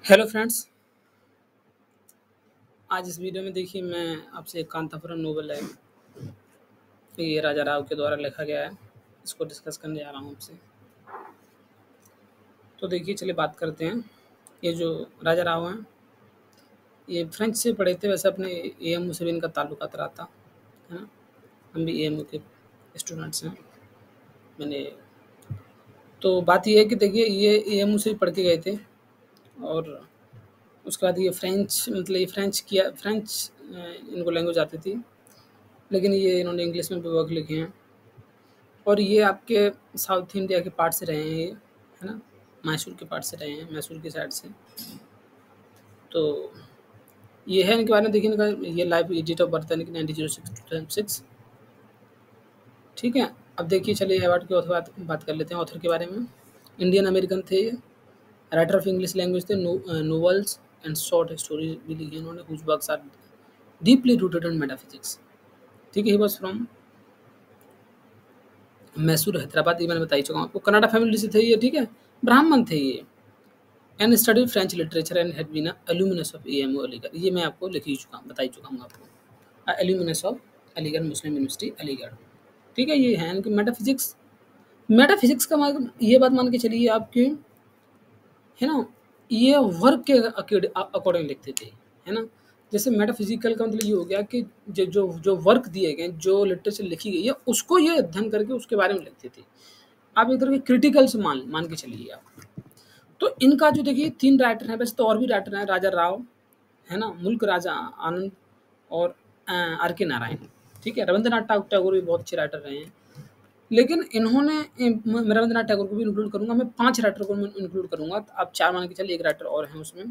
Hello friends. आज इस video में देखिए मैं आपसे एक कांतापुरम नोवेल है, ये राजा राव के द्वारा लिखा गया है, इसको डिस्कस करने जा रहा हूँ आपसे। तो देखिए चलिए बात करते हैं। ये जो राजा राव हैं, ये फ्रेंच से पढ़े थे। वैसे अपने एएमयू से भी इनका ताल्लुकात रहा था, है ना। हम भी एएमयू के स्टूडेंट्स हैं। मैंने तो बात ये है कि देखिए ये एएमयू से ही पढ़ के गए थे, और उसके बाद ये फ्रेंच, मतलब ये फ्रेंच इनको लैंग्वेज आती थी, लेकिन ये इन्होंने इंग्लिश में भी वर्क लिखे हैं। और ये आपके साउथ इंडिया के पार्ट से रहे हैं ये, है ना। मैसूर के पार्ट से रहे हैं, मैसूर की साइड से। तो ये है इनके बारे में। देखिए इनका ये लाइव डेट ऑफ बर्थ है इनकी 1906 ठीक है। अब देखिए चलिए अवार्ड के ऑथर बात कर लेते हैं। ऑथर के बारे में, इंडियन अमेरिकन थे ये, राइटर ऑफ इंग्लिश लैंग्वेज थे। नोवेल्स एंड शॉर्ट स्टोरी भी लिखी इन्होंने, whose works are deeply rooted in metaphysics. ठीक है। He was from Mysore, Hyderabad. ये मैंने बता ही चुका हूँ आपको। कनाडा फैमिली से थे ये, ठीक है। ब्राह्मण थे ये, and studied French literature and had been alumnus of AMU Aligarh. ये मैं आपको लिख ही चुका हूँ, बता ही चुका हूँ आपको। Alumnus of Aligarh Muslim University Aligarh. ठीक है। ये है इनकी मेटाफिजिक्स। मेटाफिजिक्स का ये बात मान के चलिए आपके, है ना, ये वर्क के अकॉर्डिंग लिखते थे, है ना। जैसे मेटाफिजिकल का मतलब ये हो गया कि जो जो जो वर्क दिए गए, जो लिटरेचर लिखी गई है, उसको ये अध्ययन करके उसके बारे में लिखते थे। आप एक तरह के क्रिटिकल से मान मान के चलिए आप। तो इनका जो देखिए 3 राइटर हैं, वैसे तो और भी राइटर हैं। राजा राव, है ना, मुल्क राजा आनंद, और आर के नारायण। ठीक है। रविंद्रनाथ टैगोर भी बहुत अच्छे राइटर रहे हैं, लेकिन इन्होंने मैं रविंद्रनाथ टैगोर को भी इंक्लूड करूंगा। मैं 5 राइटर को मैं इंक्लूड करूंगा, तो आप 4 मान के चलिए, एक राइटर और हैं उसमें।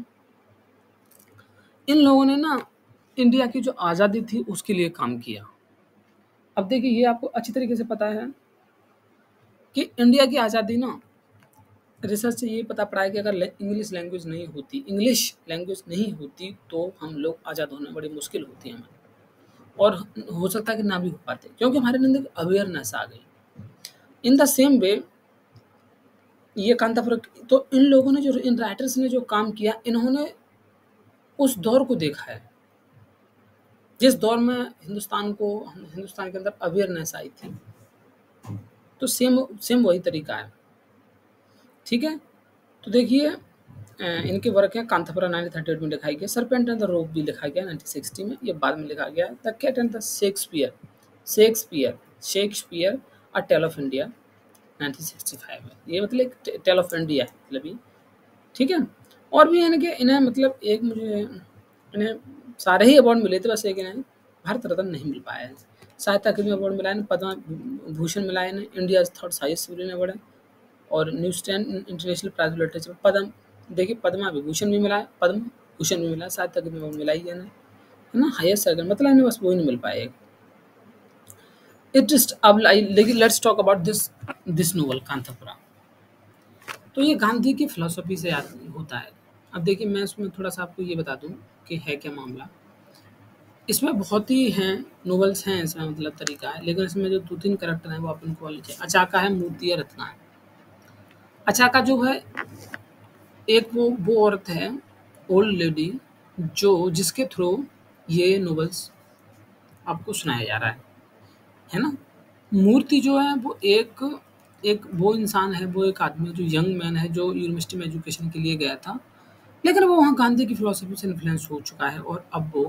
इन लोगों ने ना इंडिया की जो आज़ादी थी उसके लिए काम किया। अब देखिए ये आपको अच्छी तरीके से पता है कि इंडिया की आज़ादी ना, रिसर्च से ये पता पड़ा है कि अगर इंग्लिश लैंग्वेज नहीं होती तो हम लोग आज़ाद होने में बड़ी मुश्किल होती है हमें, और हो सकता है कि ना भी हो पाते, क्योंकि हमारे अंदर अवेयरनेस आ गई। इन द सेम वे ये कांतापुर, तो इन लोगों ने, जो इन राइटर्स ने जो काम किया, इन्होंने उस दौर को देखा है जिस दौर में हिंदुस्तान के अंदर अवेयरनेस आई थी। तो सेम सेम वही तरीका है। ठीक है। तो देखिए इनके वर्क हैं। कांतापुरा 1938 में लिखा गया। सरपेंट एंड द रोप भी लिखा गया 1960 में, ये बाद में लिखा गया। The cat and the Shakespeare Shakespeare a tale of India 1965 में। ये मतलब एक टेल ऑफ इंडिया है, मतलब ये। ठीक है। और भी इनके, इन्हें मतलब एक मुझे, इन्हें सारे ही अवार्ड मिले थे, बस एक इन्हें भारत रत्न नहीं मिल पाया है। साहित्य अकादमी अवार्ड मिला है, पद्म भूषण मिला है इन्हें, India third highest civilian award है, और Neustadt international prize literature Padma, देखिए पद्मा विभूषण भी मिला है, पद्म भूषण भी मिला है, साहित्य अकादमी अवार्ड मिला ही है इन्हें, है ना, हाईएस्ट सर्कल, मतलब इन्हें बस वही नहीं मिल पाए। इट जस्ट अब लेकिन let's talk about this novel Kanthapura. तो ये गांधी की फिलोसफी से होता है। अब देखिए मैं इसमें थोड़ा सा आपको ये बता दूं कि है क्या मामला। इसमें बहुत ही हैं, नोवेल्स हैं इसमें, मतलब तरीका है, लेकिन इसमें जो 2-3 कैरेक्टर हैं वो आप इनको लीजिए। अचाका है, मूर्ति है, रत्ना है। अचाका जो है, एक वो औरत है, ओल्ड लेडी, जो जिसके थ्रू ये नोवेल्स आपको सुनाया जा रहा है ना। मूर्ति जो है वो एक एक वो इंसान है, वो एक आदमी, जो यंग मैन है, जो यूनिवर्सिटी में एजुकेशन के लिए गया था, लेकिन वो वहाँ गांधी की फिलॉसफी से इन्फ्लुएंस हो चुका है, और अब वो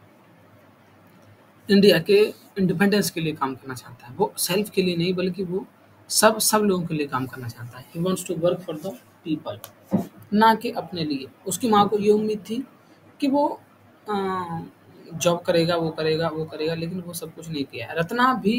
इंडिया के इंडिपेंडेंस के लिए काम करना चाहता है। वो सेल्फ के लिए नहीं, बल्कि वो सब लोगों के लिए काम करना चाहता है। He wants to work for the people, ना कि अपने लिए। उसकी माँ को ये उम्मीद थी कि वो जॉब करेगा, वो करेगा, लेकिन वो सब कुछ नहीं किया। रत्ना भी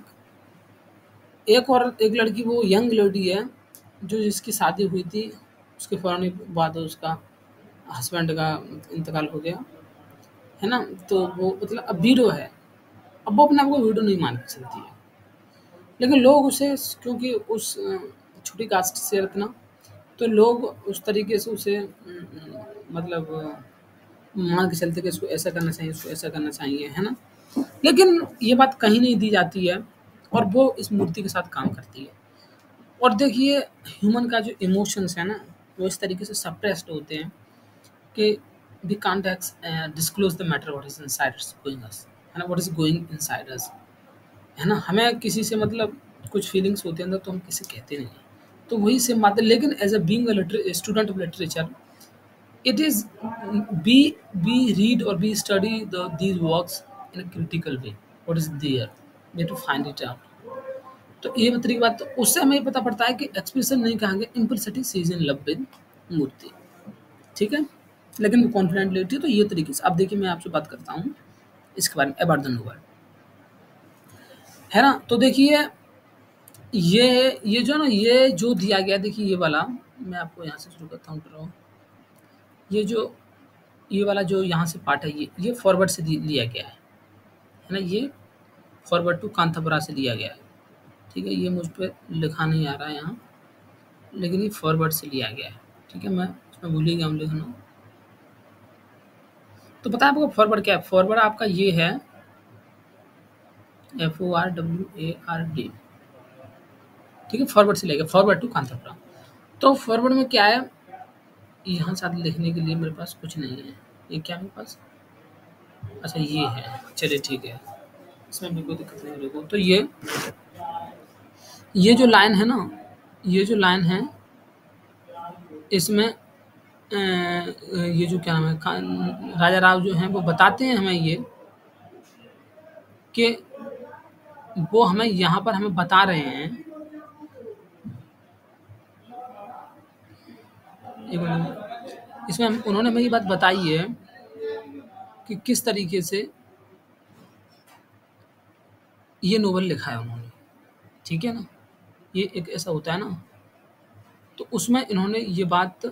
एक लड़की, वो यंग लेडी है, जो जिसकी शादी हुई थी, उसके फ़ौरन बाद उसका हस्बैंड का इंतकाल हो गया, है ना। तो वो मतलब अब विडो है। अब वो अपने आप को विडो नहीं मान के चलती है, लेकिन लोग उसे, क्योंकि उस छोटी कास्ट से रत्ना, तो लोग उस तरीके से उसे मतलब मान के चलते कि इसको ऐसा करना चाहिए, इसको ऐसा करना चाहिए, है ना। लेकिन ये बात कहीं नहीं दी जाती है, और वो इस मूर्ति के साथ काम करती है। और देखिए ह्यूमन का जो इमोशंस है ना, वो इस तरीके से सप्रेस्ड होते हैं कि we can't disclose the matter what is inside going us, है ना, what is going inside us, है ना। हमें किसी से मतलब कुछ फीलिंग्स होते हैं अंदर तो हम किसी कहते नहीं हैं। तो वही सेम बात है, लेकिन as a being a student of literature, it is we read or we study these works in a critical way, what is there, we have to find it out। तो ये मतलब की बात, तो उससे हमें ये पता पड़ता है कि एक्सप्रेशन नहीं कहेंगे, impulsivity sees in love with Murthy, ठीक है, लेकिन वो कॉन्फिडेंट लेती है। तो ये तरीके से अब देखिए मैं आपसे बात करता हूँ इसके बारे में, अबाउट द नोवेल, है ना। तो देखिए ये जो ना, ये जो दिया गया, देखिए ये वाला मैं आपको यहाँ से शुरू करता हूँ, ड्रॉ, ये जो ये वाला जो यहाँ से पार्ट है, ये फॉरवर्ड से लिया गया है ना, ये फॉरवर्ड टू कांथापुरा से लिया गया है, ठीक है। ये मुझ पे लिखा नहीं आ रहा है यहाँ, लेकिन ये फॉरवर्ड से लिया गया है, ठीक है। मैं उसमें भूल ही गया हूँ लिखना। तो पता है आपको फॉरवर्ड क्या है? फॉरवर्ड आपका ये है FORWARD, ठीक है, फॉरवर्ड से लिया गया, फॉरवर्ड टू कांथापुरा। तो फॉरवर्ड में क्या है, यहाँ साथ लिखने के लिए मेरे पास कुछ नहीं है, ये क्या मेरे पास, अच्छा ये है, चलिए ठीक है, इसमें भी कोई दिक्कत नहीं होगी। तो ये जो लाइन है ना, ये जो लाइन है इसमें ये जो क्या नाम है, राजा राव जो हैं वो बताते हैं हमें ये कि वो हमें यहाँ पर हमें बता रहे हैं, एक मिनट, इसमें उन्होंने हमें ये बात बताई है कि किस तरीके से ये नोवेल लिखा है उन्होंने, ठीक है ना। ये एक ऐसा होता है ना, तो उसमें इन्होंने ये बात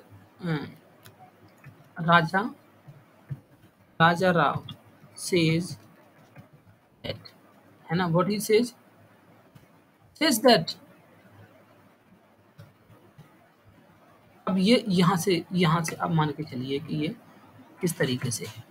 राजा राजा राव सेज दैट, है ना, व्हाट ही सेज दैट। अब ये यहाँ से अब मान के चलिए कि ये किस तरीके से है,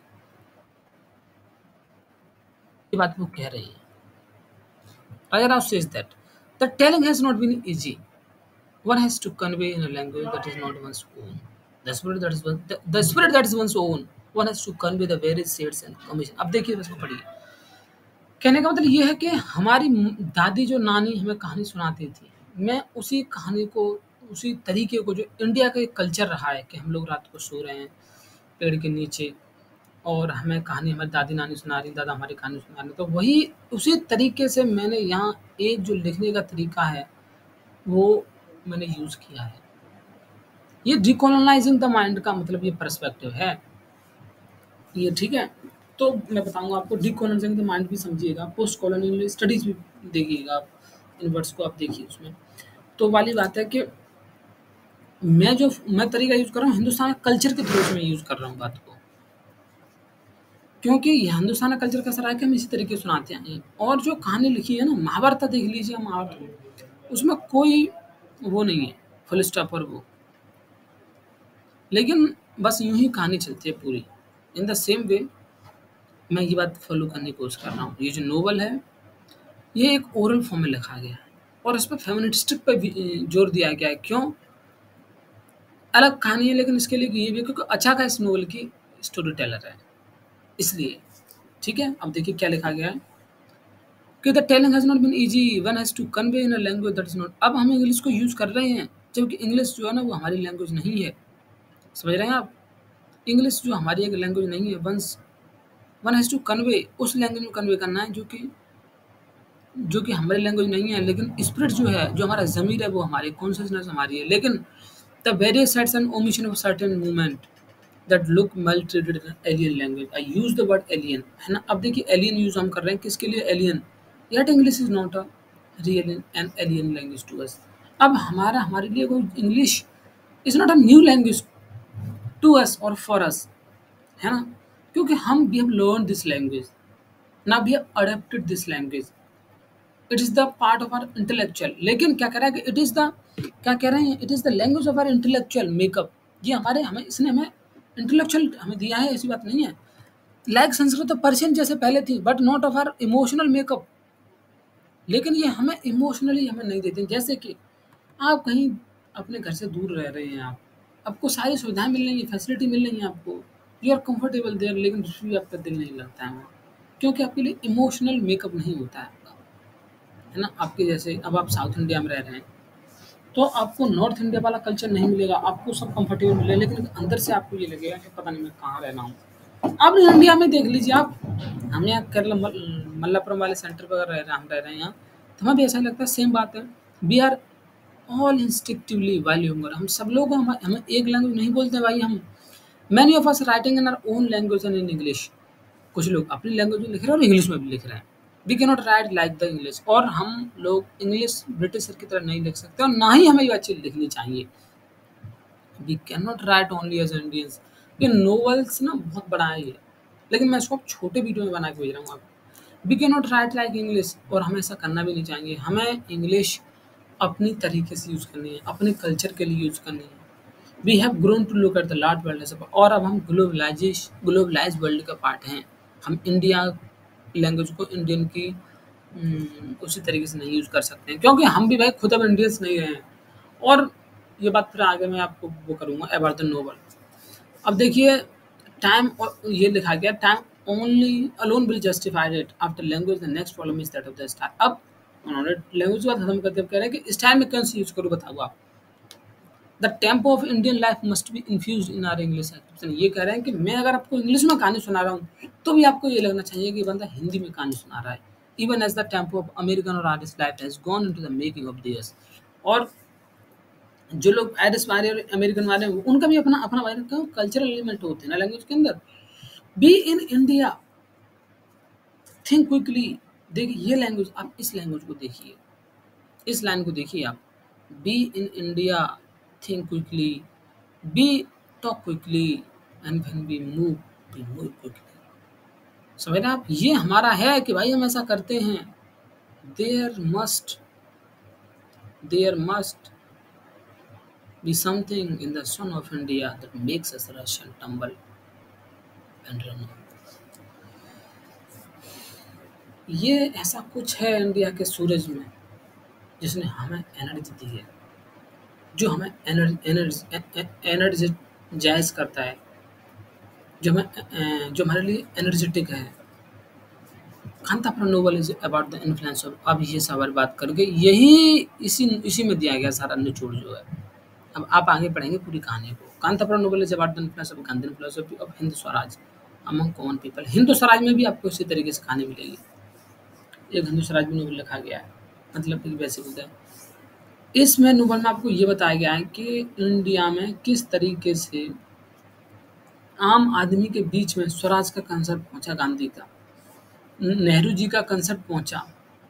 ये बात वो कह रही है। राजा Rao says that the telling has not been easy. One has to convey in a language that is not one's own. The spirit that is one's own. One has to convey the various shades and commission. अब देखिए इसको पढ़िए। कहने का मतलब ये है कि हमारी दादी जो नानी हमें कहानी सुनाती थी, मैं उसी कहानी को, उसी तरीके को, जो इंडिया का एक कल्चर रहा है कि हम लोग रात को सो रहे हैं पेड़ के नीचे और हमें कहानी हमारी दादी नानी सुना रही, दादा हमारी कहानी सुना रहे, तो वही उसी तरीके से मैंने यहाँ एक जो लिखने का तरीका है वो मैंने यूज़ किया है। ये डिकोलोनाइजिंग द माइंड का मतलब ये पर्सपेक्टिव है ये, ठीक है। तो मैं बताऊंगा आपको, डिकोलोनाइजिंग द माइंड भी समझिएगा, पोस्ट कॉलोनियल स्टडीज भी देखिएगा आप, इन वर्ड्स को आप देखिए उसमें। तो वाली बात है कि मैं तरीका यूज़ कर रहा हूँ हिंदुस्तान कल्चर के थ्रू में यूज़ कर रहा हूँ बात को, क्योंकि ये हिंदुस्तान का कल्चर कैसा रहा है कि हम इसी तरीके से सुनाते हैं। और जो कहानी लिखी है ना, महाभारत देख लीजिए, महाभारत उसमें कोई वो नहीं है फुल स्टॉप और वो, लेकिन बस यूं ही कहानी चलती है पूरी। इन द सेम वे मैं ये बात फॉलो करने की कोशिश कर रहा हूँ। ये जो नोवेल है ये एक ओरल फॉर्म में लिखा गया है और इस पर फेमिनिस्टिक पर भी जोर दिया गया है। क्यों? अलग कहानी है, लेकिन इसके लिए ये भी क्योंकि अच्छा का इस नोवेल की स्टोरी टेलर है, इसलिए, ठीक है। अब देखिए क्या लिखा गया है कि the telling has not been easy, one has to convey in a language that is not. अब हम इंग्लिश को यूज़ कर रहे हैं, जबकि इंग्लिश जो है ना वो हमारी लैंग्वेज नहीं है, समझ रहे हैं आप? इंग्लिश जो हमारी एक लैंग्वेज नहीं है, वन हैज़ टू कन्वे, उस लैंग्वेज में कन्वे करना है जो कि हमारी लैंग्वेज नहीं है, लेकिन स्पिरिट जो है, जो हमारा ज़मीर है, वो हमारी कॉन्शियसनेस हमारी है। लेकिन the various sides and omission of certain movement that look maltreated in alien language, I use the word alien, है ना। अब देखिए एलियन यूज़ हम कर रहे हैं किसके लिए? Alien. Yet English is not a real and alien language to us. अब हमारे लिए कोई English is not a new language to us और फॉर अस, है ना, क्योंकि we have learn this language, ना we have adapted this language, it is the part of our intellectual. लेकिन क्या कह रहा है कि क्या कह रहे हैं, it is the language of our intellectual makeup. ये इसने हमें इंटेलेक्चुअल हमें दिया है, ऐसी बात नहीं है। लाइक संस्कृत तो पर्शियन जैसे पहले थी, but not of our emotional makeup. लेकिन ये हमें इमोशनली हमें नहीं देते। जैसे कि आप कहीं अपने घर से दूर रह रहे हैं आप, आपको सारी सुविधाएँ मिल रही हैं, फैसिलिटी मिल रही हैं आपको, यू आर कंफर्टेबल देयर, लेकिन फिर भी आपका दिल नहीं लगता है वहाँ, क्योंकि आपके लिए इमोशनल मेकअप नहीं होता है आपका, है ना? आपके जैसे अब आप साउथ इंडिया में रह रहे हैं, तो आपको नॉर्थ इंडिया वाला कल्चर नहीं मिलेगा, आपको सब कंफर्टेबल मिलेगा, लेकिन अंदर से आपको ये लगेगा कि पता नहीं मैं कहाँ रह रहा हूँ। अब इंडिया में देख लीजिए आप, हम यहाँ केरला मल्लापुरम वाले सेंटर पर हम रह रहे हैं यहाँ, तो हमें भी ऐसा ही लगता है, सेम बात है। We are all instinctively valuing, हम सब लोग हम हमें एक लैंग्वेज नहीं बोलते भाई हम, many of us writing in our own language and in English, कुछ लोग अपनी लैंग्वेज में लिख रहे हैं और इंग्लिश में भी लिख रहे हैं। We can not write like the English, और हम लोग इंग्लिश ब्रिटिशर की तरह नहीं लिख सकते, और ना ही हमें ये अच्छी लिखनी चाहिए। We can not write only as Indians. ये नोवेल्स ना बहुत बड़ा है ये, लेकिन मैं इसको अब छोटे वीडियो में बना के भेज रहा हूँ आपको। We can not write like English, और हमें ऐसा करना भी नहीं चाहिए। हमें इंग्लिश अपनी तरीके से यूज़ करनी है, अपने कल्चर के लिए यूज़ करनी है। We have grown to look at the large world as, और अब हम ग्लोबलाइज वर्ल्ड का पार्ट हैं। हम इंडिया लैंग्वेज को इंडियन की उसी तरीके से नहीं यूज़ कर सकते हैं, क्योंकि हम भी भाई खुद अब इंडियंस नहीं रहे हैं। और ये बात फिर आगे मैं आपको वो करूँगा अबाउट द नोवेल। अब देखिए, टाइम, और ये लिखा गया, time only alone will justified it after language, the next problem is that of the style. अब उन्होंने लैंग्वेज की बात खत्म करते हुए कह रहे हैं कि स्टाइल में कौन सी यूज़ करूँ, बताओ आप। The tempo of Indian life must be infuse in our English expression. ये कह रहे हैं कि मैं अगर आपको इंग्लिश में कहानी सुना रहा हूँ, तो भी आपको ये लगना चाहिए कि बंदा हिंदी में कहानी सुना रहा है। Even as the tempo of American or artist life has gone into the making of theirs. और जो लोग आयरिश वाले और अमेरिकन वाले हैं, उनका भी अपना अपना कल्चरल एलिमेंट होते हैं ना लैंग्वेज के अंदर। Be in India, think quickly. देखिए ये लैंग्वेज, आप इस लैंग्वेज को देखिए, इस लाइन को देखिए आप। Be in India, think quickly, be talk quickly, and when we move quickly. समझ रहे हैं आप, ये हमारा है कि भाई हम ऐसा करते हैं। There must there must be something in the sun of India that makes us rush and tumble and run on. ये ऐसा कुछ है इंडिया के सूरज में जिसने हमें एनर्जी दी है, जो हमें एनर्जाइज करता है, जो हमारे लिए एनर्जेटिक है। Kanthapura novel is about the influence of, अब ये सवाल बात करके यही इसी में दिया गया सारा निचोड़ जो है। अब आप आगे पढ़ेंगे पूरी कहानी को। Kanthapura novel is about the influence of Gandhi philosophy of Hindu Swaraj among common people. Hindu Swaraj में भी आपको इसी तरीके से कहानी मिलेगी। एक हिंदू स्वराज में नोवेल लिखा गया है, मतलब कि वैसे होता है। इसमें नोवेल में आपको ये बताया गया है कि इंडिया में किस तरीके से आम आदमी के बीच में स्वराज का कंसेप्ट पहुंचा, गांधी का, नेहरू जी का कंसेप्ट पहुंचा।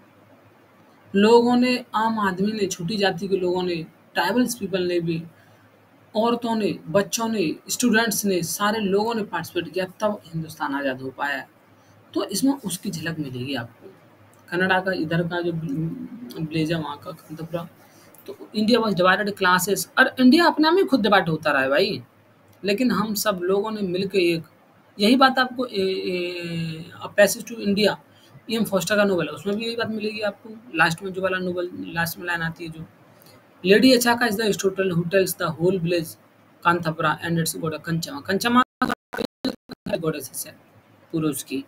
लोगों ने, आम आदमी ने, छोटी जाति के लोगों ने, ट्राइबल्स पीपल ने भी, औरतों ने, बच्चों ने, स्टूडेंट्स ने, सारे लोगों ने पार्टिसिपेट किया, तब हिंदुस्तान आज़ाद हो पाया। तो इसमें उसकी झलक मिलेगी आपको। कनाडा का इधर का जो विलेज है वहाँ का कांतापुरा, तो इंडिया वाज डिवाइडेड क्लासेस, और इंडिया अपने आप में खुद डिवाइड होता रहा है भाई, लेकिन हम सब लोगों ने मिलकर एक, यही बात आपको passage to India, M Forster का नोवेल है, उसमें भी यही बात मिलेगी आपको। लास्ट में जो वाला नोवेल, लास्ट में लाइन आती है जो, lady Achakka is the total who tells the whole village Kanthapura and its god Kenchamma. Kenchamma goddess है पुरुष की,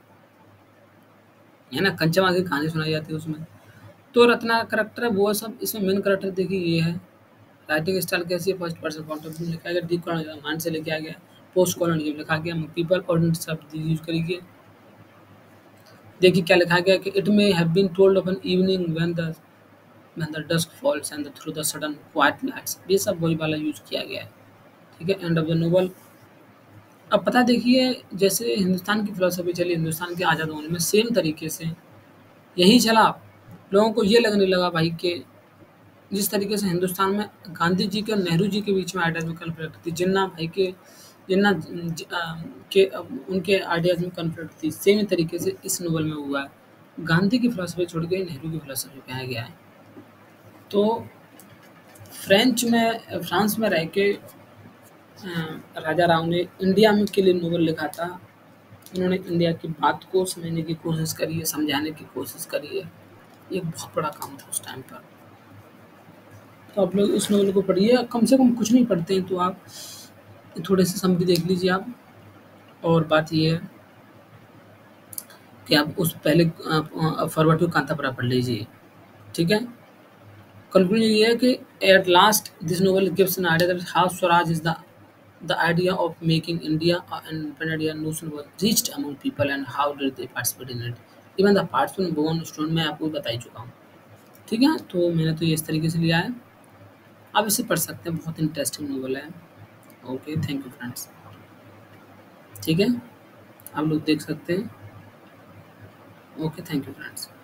है ना, कंचमा की कहानी सुनाई जाती है उसमें। तो रत्ना करेक्टर है वो सब, इसमें मेन करेक्टर देखिए ये है। राइटिंग स्टाइल कैसी है, first person point of view लिखा गया, डीप माइंड से लेके आ गया, पोस्ट कॉलोनियल लिखा गया, पीपल ऑर्डिनेट शब्द यूज करिए। देखिए क्या लिखा गया कि it may have been told of an evening when the dusk falls and through the sudden quiet nights. ये सब वही वाला यूज किया गया है, ठीक है। End of the novel. अब पता देखिए, जैसे हिंदुस्तान की फिलोसफी चली, हिंदुस्तान के आज़ाद होने में सेम तरीके से यही चला। लोगों को ये लगने लगा भाई कि जिस तरीके से हिंदुस्तान में गांधी जी के और नेहरू जी के बीच में आइडियाज में कन्फ्लिक्ट थी, जिन्ना भाई के जिन्ना के उनके आइडियाज में कन्फ्लिक्ट थी, सेम तरीके से इस नोवेल में हुआ है। गांधी की फिलोसफी छोड़ के नेहरू की फिलोसफी पे आ गया है। तो फ्रांस में रह के राजा राव ने इंडिया में के लिए नोवेल लिखा था। उन्होंने इंडिया की बात को समझने की कोशिश करी है, समझाने की कोशिश करी है। ये बहुत बड़ा काम था उस टाइम पर। तो आप लोग उस नॉवल को पढ़िए, कम से कम कुछ नहीं पढ़ते हैं तो आप थोड़े से समरी देख लीजिए आप। और बात ये है कि आप उस पहले फॉरवर्ड टू कांतापुरा पढ़ लीजिए, ठीक है? कंक्लूजन ये है कि at last this novel gives an idea that how Swaraj is the idea of making India an independent India notion was reached among people and how did they participate in it. Even the participant born student मैं आपको बता ही चुका हूँ, ठीक है? तो मैंने तो ये इस तरीके से लिया है, आप इसे पढ़ सकते हैं, बहुत इंटरेस्टिंग नोवेल है। ओके, थैंक यू फ्रेंड्स, ठीक है? आप लोग देख सकते हैं। Okay, thank you friends.